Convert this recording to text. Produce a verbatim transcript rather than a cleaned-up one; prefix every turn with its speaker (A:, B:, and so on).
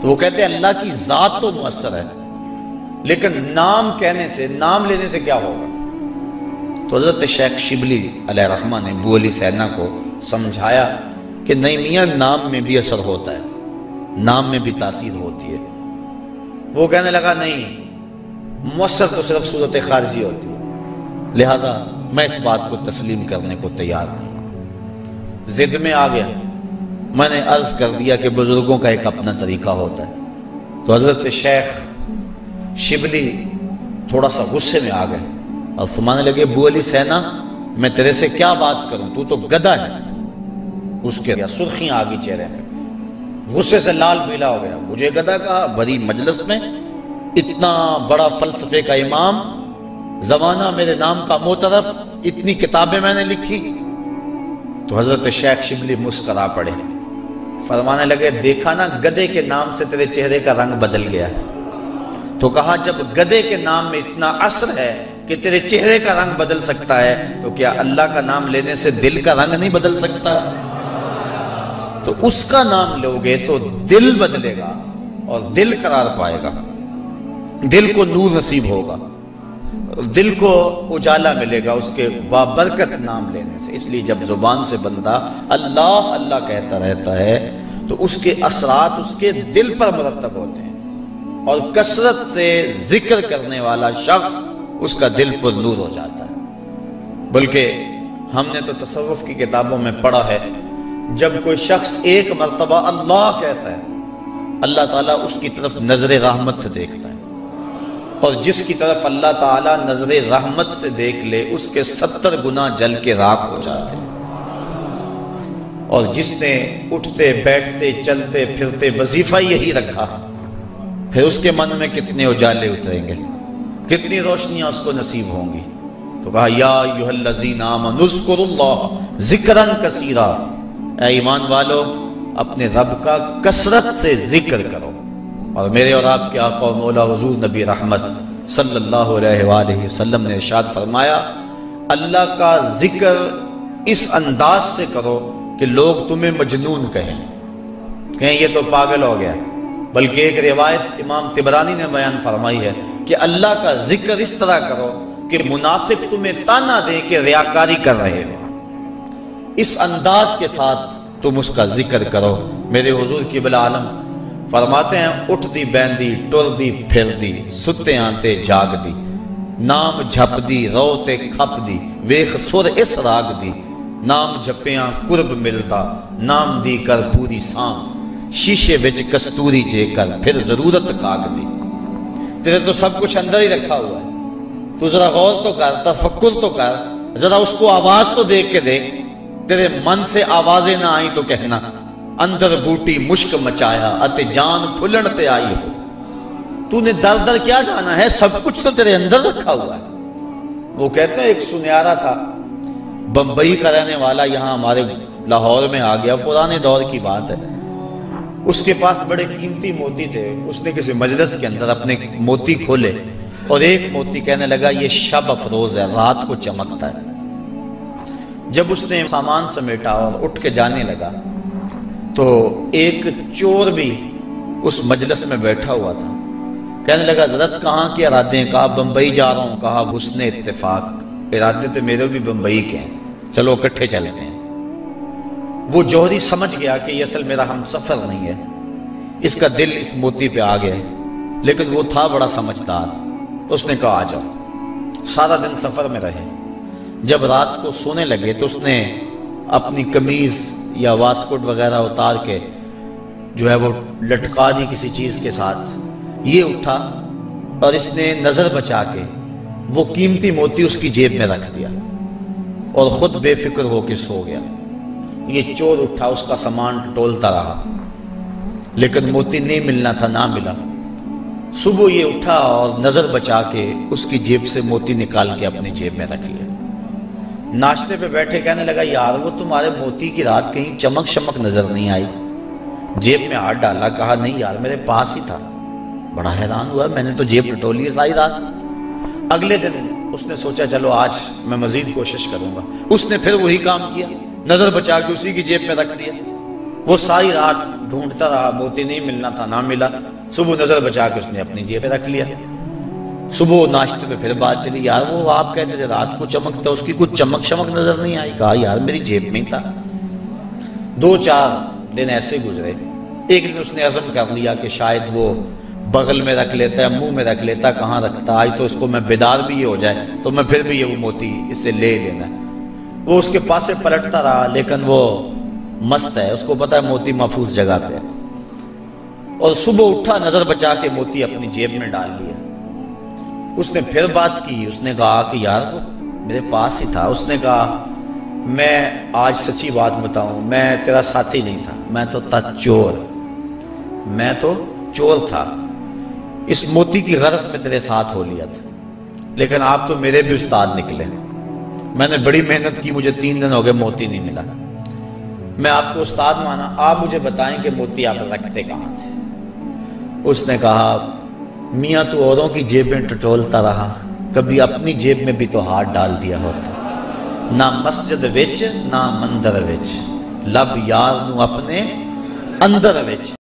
A: تو وہ کہتے ہیں اللہ کی ذات تو مؤثر ہے، لیکن نام کہنے سے، نام لینے سے کیا ہوگا؟ تو حضرت شیخ شبلی علیہ رحمہ نے ابو علی سینا کو سمجھایا کہ نہیں میاں، نام میں بھی اثر ہوتا ہے، نام میں بھی تاثیر ہوتی ہے۔ وہ کہنے لگا نہیں، مؤثر تو صرف صورت خارجی ہوتی ہے، لہٰذا میں اس بات کو تسلیم کرنے کو تیار نہیں ہوں۔ ضد میں آ گیا، میں نے عرض کر دیا کہ بزرگوں کا ایک اپنا طریقہ ہوتا ہے۔ تو حضرت شیخ شبلی تھوڑا سا غصے میں آ گئے اور فرمانے لگے ابو علی سینا، میں تیرے سے کیا بات کروں، تو تو گدھا ہے۔ اس کے سرخیاں آ گئی چہرے پہ، غصے سے لال پیلا ہو گیا۔ مجھے گدھا کہا؟ بڑی مجلس میں اتنا بڑا فلسفے کا امام، زمانہ میرے نام کا معترف، اتنی کتابیں میں نے لکھی۔ تو حضرت شیخ شبلی مسکرا پڑے، فرمانے لگے دیکھا نا، گدھے کے نام سے تیرے چہرے کا رنگ بدل گیا۔ تو کہا جب گدھے کے نام میں اتنا اثر ہے کہ تیرے چہرے کا رنگ بدل سکتا ہے، تو کیا اللہ کا نام لینے سے دل کا رنگ نہیں بدل سکتا؟ تو اس کا نام لوگے تو دل بدلے گا اور دل قرار پائے گا، دل کو نور نصیب ہوگا، دل کو اجالا ملے گا اس کے بابرکت نام لینے سے۔ اس لیے جب زبان سے بندہ اللہ اللہ کہتا رہتا ہے تو اس کے اثرات اس کے دل پر مرتب ہوتے ہیں، اور کثرت سے ذکر کرنے والا شخص اس کا دل پر نور ہو جاتا ہے۔ بلکہ ہم نے تو تصوف کی کتابوں میں پڑھا ہے، جب کوئی شخص ایک مرتبہ اللہ کہتا ہے، اللہ تعالیٰ اس کی طرف نظر رحمت سے دیکھتا ہے، اور جس کی طرف اللہ تعالیٰ نظر رحمت سے دیکھ لے اس کے ستر گنا جل کے راکھ ہو جاتے ہیں۔ اور جس نے اٹھتے بیٹھتے چلتے پھرتے وظیفہ یہی رکھا، پھر اس کے من میں کتنے اجالے اتریں گے، کتنی روشنیاں اس کو نصیب ہوں گی۔ تو کہا یا ایھا الذین آمنوا اذکروا اللہ ذکرا کثیرا، اے ایمان والو اپنے رب کا کثرت سے ذکر کرو۔ اور میرے اور آپ کے آقا و مولا حضور نبی رحمت صلی اللہ علیہ وآلہ وسلم نے ارشاد فرمایا، اللہ کا ذکر اس انداز سے کرو کہ لوگ تمہیں مجنون کہیں، کہیں یہ تو پاگل ہو گیا۔ بلکہ ایک روایت امام طبرانی نے بیان فرمائی ہے کہ اللہ کا ذکر اس طرح کرو کہ منافق تمہیں تانا دے کہ ریاکاری کر رہے ہو، اس انداز کے ساتھ تم اس کا ذکر کرو۔ میرے حضور قبلہ عالم فرماتے ہیں، اٹھ دی بیندی ٹر دی پھر دی، ستے آنتے جاگ دی، نام جھپ دی روتے کھپ دی، ویخ سر اس راگ دی، نام جھپیاں قرب ملتا، نام دی کر پوری سام، شیشے بچ کستوری جے کر پھر ضرورت کاغ دی۔ تیرے تو سب کچھ اندر ہی رکھا ہوا ہے، تو ذرا غور تو کر، تفکر تو کر، ذرا اس کو آواز تو دیکھ کے دیکھ۔ تیرے من سے آوازیں نہ آئیں تو کہنا اندر بوٹی مشک مچایا اتے جان پھلن تے آئی ہو۔ تو نے در در کیا جانا ہے، سب کچھ تو تیرے اندر رکھا ہوا ہے۔ وہ کہتے ہیں ایک سنیارا تھا، بمبئی کا رہنے والا، یہاں ہمارے لاہور میں آ گیا، پرانے دور کی بات ہے۔ اس کے پاس بڑے قیمتی موتی تھے، اس نے کسی مجلس کے اندر اپنے موتی کھولے اور ایک موتی کہنے لگا یہ شب افروز ہے، رات کو چمکتا ہے۔ جب اس نے سامان سمیٹا اور اٹھ کے جانے لگا تو ایک چور بھی اس مجلس میں بیٹھا ہوا تھا، کہنے لگا حضرت کہاں کے ارادے ہیں؟ کہا بمبئی جا رہا ہوں۔ کہا حسن اتفاق، ارادے تو میرے بھی بمبئی کے ہیں، چلو اکٹھے چلتے ہیں۔ وہ جوہری سمجھ گیا کہ یہ اصل میرا ہم سفر نہیں ہے، اس کا دل اس موتی پہ آ گیا ہے، لیکن وہ تھا بڑا سمجھدار، تو اس نے کہا آ جاؤ۔ سارا دن سفر میں رہے، جب رات کو سونے لگے تو اس نے اپنی قمیض یا واسکٹ وغیرہ اتار کے جو ہے وہ لٹکا دی کسی چیز کے ساتھ۔ یہ اٹھا اور اس نے نظر بچا کے وہ قیمتی موتی اس کی جیب میں رکھ دیا اور خود بے فکر ہو کے سو گیا۔ یہ چور اٹھا، اس کا سامان ٹولتا رہا، لیکن موتی نہیں ملنا تھا، نہ ملا۔ صبح یہ اٹھا اور نظر بچا کے اس کی جیب سے موتی نکال کے اپنی جیب میں رکھ لیا۔ ناشتے پہ بیٹھے کہنے لگا یار وہ تمہارے موتی کی رات کہیں چمک شمک نظر نہیں آئی؟ جیب میں ہاتھ ڈالا، کہا نہیں یار میرے پاس ہی تھا۔ بڑا حیران ہوا، میں نے تو جیب ٹٹولی ہے ساری رات۔ اگلے دن اس نے سوچا چلو آج میں مزید کوشش کروں گا۔ اس نے پھر وہی کام کیا، نظر بچا کے اسی کی جیب میں رکھ دیا۔ وہ ساری رات ڈھونڈتا رہا، موتی نہیں ملنا تھا، نہ ملا۔ صبح نظر بچا کے اس نے اپنی جیب میں رکھ لیا۔ صبح ناشتے پہ پھر بات چلی، یار وہ آپ کہتے تھے رات کو چمکتا، اس کی کچھ چمک شمک نظر نہیں آئی۔ کہا یار میری جیب میں ہی تھا۔ دو چار دن ایسے گزرے، ایک دن اس نے عزم کر لیا کہ شاید وہ بغل میں رکھ لیتا ہے، منہ میں رکھ لیتا، کہاں رکھتا، آج تو اس کو میں بیدار بھی یہ ہو جائے تو میں پھر بھی یہ وہ موتی اس سے لے لینا۔ وہ اس کے پاس سے پلٹتا رہا، لیکن وہ مست ہے، اس کو پتا ہے موتی محفوظ جگہ پہ، اور صبح اٹھا نظر بچا کے موتی اپنی جیب میں ڈال لیا۔ اس نے پھر بات کی، اس نے کہا کہ یار وہ میرے پاس ہی تھا۔ اس نے کہا میں آج سچی بات بتاؤں، میں تیرا ساتھی نہیں تھا، میں تو تھا چور، میں تو چور تھا، اس موتی کی غرض میں تیرے ساتھ ہو لیا تھا، لیکن آپ تو میرے بھی استاد نکلے، میں نے بڑی محنت کی، مجھے تین دن ہو گئے موتی نہیں ملا، میں آپ کو استاد مانا، آپ مجھے بتائیں کہ موتی آپ رکھتے کہاں تھے۔ اس نے کہا میاں تو اوروں کی جیبیں ٹٹولتا رہا، کبھی اپنی جیب میں بھی تو ہاتھ ڈال دیا ہوتا، نہ مسجد وچ نہ مندر وچ، لب یار نو اپنے اندر وچ۔